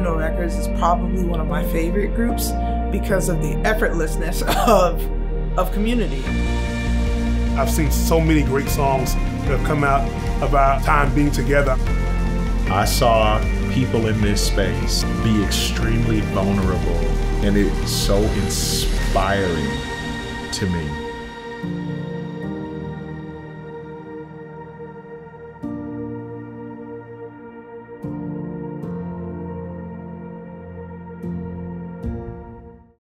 Hymnal Records is probably one of my favorite groups because of the effortlessness of community. I've seen so many great songs that have come out about time being together. I saw people in this space be extremely vulnerable, and it's so inspiring to me.